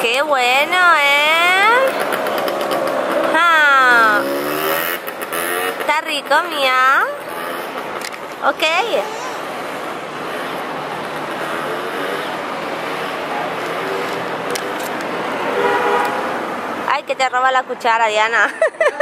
¡Qué bueno, ¡Ah! ¿Está rico, mía? Ok. Ay, que te roba la cuchara, Diana.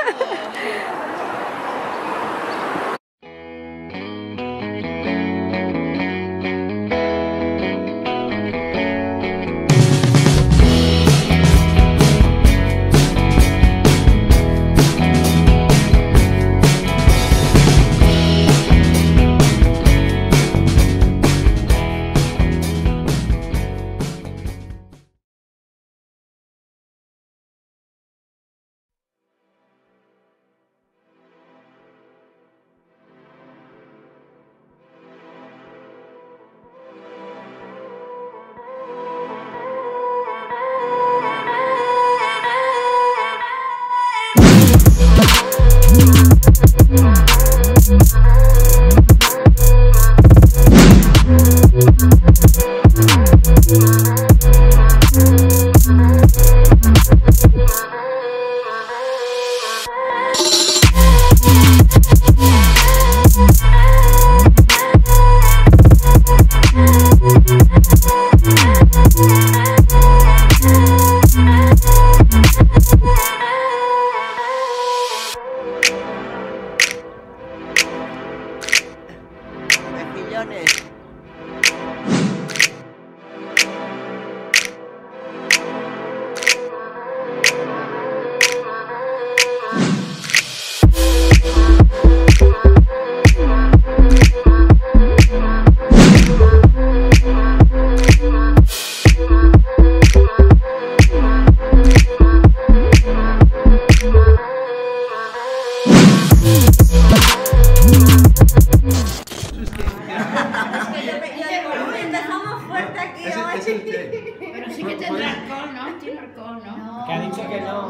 Pero sí que tendrá alcohol, ¿no? Tiene alcohol, ¿no? Que ha dicho que no.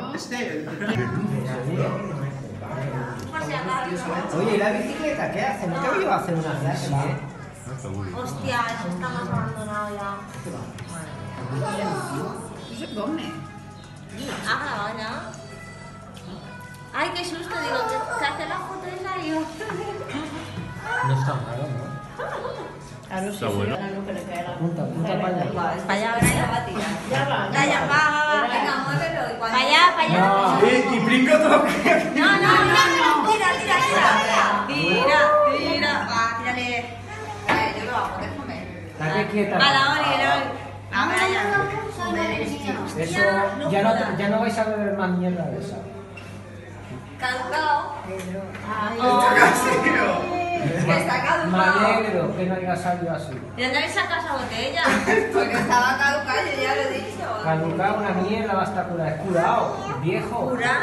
Oye, ¿y la bicicleta qué hace? ¿No te voy a hacer una clase? Hostia, eso está más abandonado ya. Eso se come. Ah, ¿no? Ay, qué susto, digo, que hace la foto de Sayo. No está malo, ¿no? Claro, sí, bueno. lo que le cae la Punta para allá. Para allá, ahora ya va a tirar. Ya va, Ya va. Venga, muévelo. Para allá, para allá. No. Y brinco todo. No. Tira. Tira. Va, tírale. Yo lo hago, déjame. Estate quieta. A la hora. Ahora ya. Eso, ya no vais a beber más mierda de esa. Caducado. Me Está caducado. alegro que no haya salido así. ¿De dónde habéis sacado esa botella? Porque estaba caducada, yo ya lo he dicho. Caducado una mierda va a estar curada. Es curado, viejo. ¿Curado?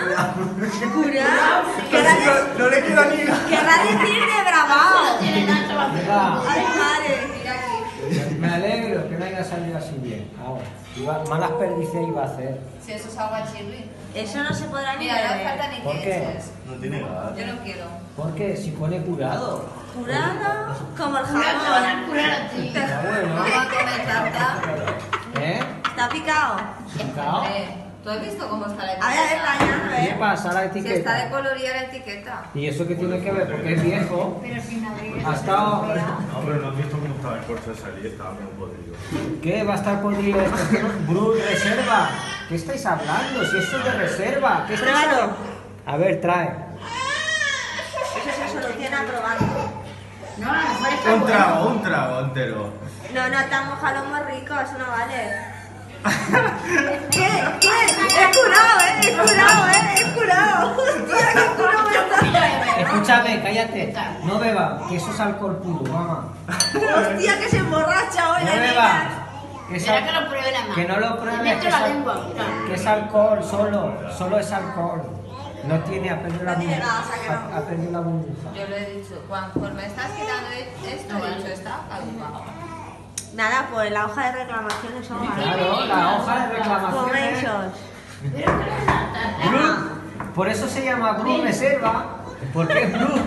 No le queda ni nada. Querrá decir de bravado. tiene tanto la Venga, Ay, madre, mira aquí. me alegro que no haya salido así bien. Ahora, malas perdices iba a hacer. Si eso es agua chirri. Eso no se podrá ni Mira, no hace beber. falta ni ¿Por que qué? eches. No tiene gas. Yo no quiero. Porque si pone curado. Curado, como el te van jamón. a curar a ti. Está bueno. No va a comer tanta. ¿Eh? Está picado. ¿Picado? ¿Tú has visto cómo está la A ver, etiqueta? mañana, ¿Qué ¿eh? pasa la Si está etiqueta? de coloría la etiqueta. ¿Y eso qué tiene que ver? Porque es viejo. Pero sin abrir. Ha estado... No, pero no has visto cómo estaba el Corsa de salir, estaba muy podrido. ¿Qué? ¿Va a estar podrido esto? Brut, reserva. ¿Qué estáis hablando? Si esto es de reserva. ¿Qué estáis Pruébalo. hablando? A ver, trae. Eso se soluciona probando. No, a lo mejor está Un trago entero. No, está mojado muy rico, eso no vale. ¿Qué? Es curado. Hostia, qué curado está. Escúchame, cállate. No beba, que eso es alcohol puro, mamá. Hostia, que se emborracha hoy, No la beba. niña. Que es Espera al- que lo pruebe la mano. Que no lo pruebes, Mete que es, la lengua. que es alcohol, solo es alcohol. No tiene, ha perdido la No tiene burbuja. nada, o sea que no. Ha perdido la burbuja. Yo lo he dicho. Conforme estás quitando esto, he dicho, está caducado. Nada, pues la hoja de reclamaciones son Claro, la hoja de Como reclamaciones. esos. Brut. Por eso se llama Brut Reserva. Porque es Brut.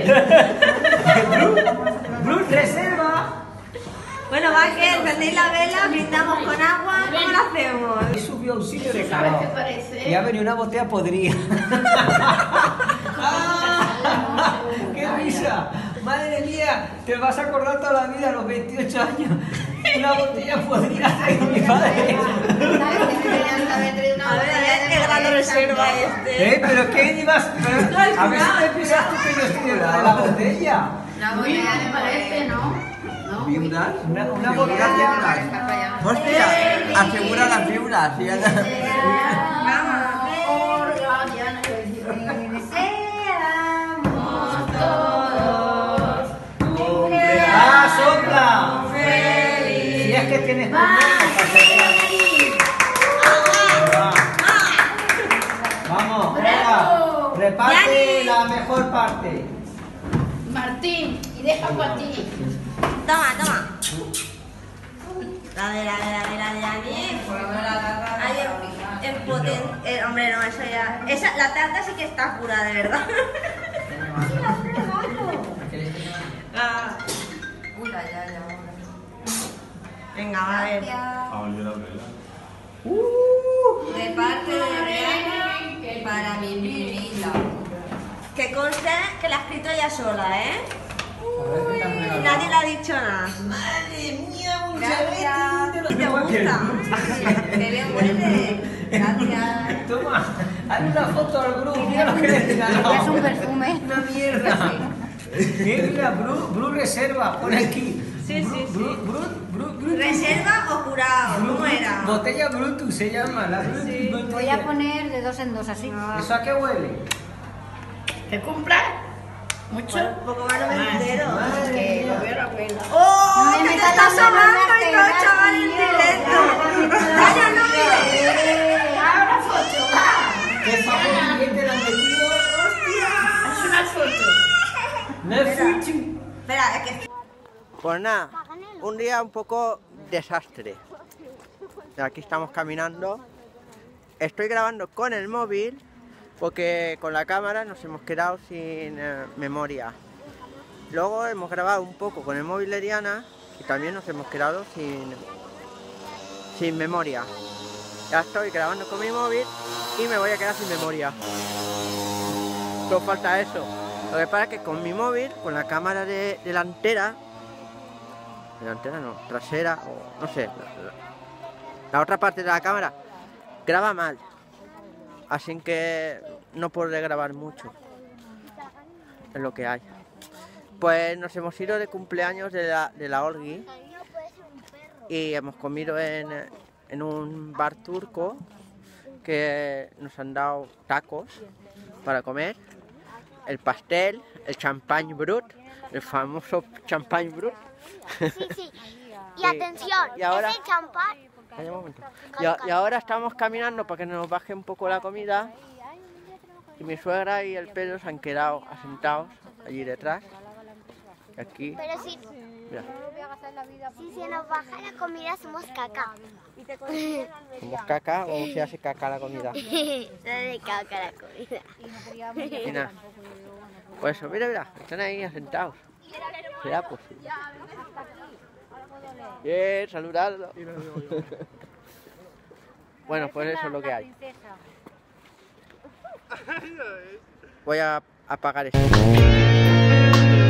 Brut Reserva. Bueno, va que encendéis la vela, brindamos con agua, ¿cómo lo hacemos? Y subió un sitio de ¿Sabes qué calor. parece? Y ha venido una botella podrida. ¡Qué risa! Madre mía, te vas a acordar toda la vida a los 28 años. Una botella podrida de mi padre. A ver, qué gran reserva este. ¿Pero qué ibas? A ver si te pensaste que yo estoy detrás de la botella. Una Muy botella bien, de parece, ¿no? ¿No? ¿Fibras? Una botella. Hostia, asegura las fibras. ¿Sí? ¡Ah, sopla! Si es que tienes pulmones. Vamos, venga. Reparte la mejor parte. Martín, y deja para ti. Toma, toma. La de Dani. Ay, en potente. Hombre, no, eso ya. Esa, la tarta sí que está pura, de verdad. Ah, venga, va a ver. A volver a verla. De parte de Briana para mi primita. Que conste que la ha escrito ella sola, ¿eh? Y nadie le ha dicho nada. Madre mía, un Gracias. ¿Te gusta? Que bien huele. Gracias. Toma, hazle una foto al grupo. Mira lo que le regaló. Es un perfume. Una mierda. Mira, Bru Reserva, pone aquí. Sí, sí, sí. Bru, ¿Reserva o curado? ¿Cómo era? Botella Brutus se llama, la Brutus botella. Voy a poner de 2 en 2 así. ¿Eso a qué huele? ¿Te compras? ¿Mucho? Un poco más no me entero. Que lo veo la pela. ¡Oh! No me ¡Que te metas está la mano en sonando la y no, tela, chaval, en tío. directo! ¡Calla, no mires! ¡Ahora foto! ¡Va! ¿Qué papel billete le han metido? Haz una foto. Me fuchi. Espera, es que... Pues nada, un día un poco desastre. Aquí estamos caminando. Estoy grabando con el móvil porque con la cámara nos hemos quedado sin memoria. Luego hemos grabado un poco con el móvil de Diana y también nos hemos quedado sin memoria. Ya estoy grabando con mi móvil y me voy a quedar sin memoria. Solo falta eso. Lo que pasa es que con mi móvil, con la cámara delantera no, trasera o no sé, la otra parte de la cámara graba mal, así que no podré grabar mucho, es lo que hay. Pues nos hemos ido de cumpleaños de la Olgi y hemos comido en un bar turco que nos han dado tacos para comer, el pastel, el champagne brut, el famoso champagne brut. Sí. Y atención, y ahora- ese champán. Calla un momento. Y ahora estamos caminando para que nos baje un poco la comida. Y mi suegra y el Pedro se han quedado asentados allí detrás. Y aquí, Pero si mira, se nos baja la comida, somos caca. somos caca o se hace caca la comida. Se de caca la comida. Y nada. Pues eso, mira, están ahí asentados. ¿Será posible? Bien, saludadlo. Bueno, pues eso es lo que hay. Voy a apagar esto.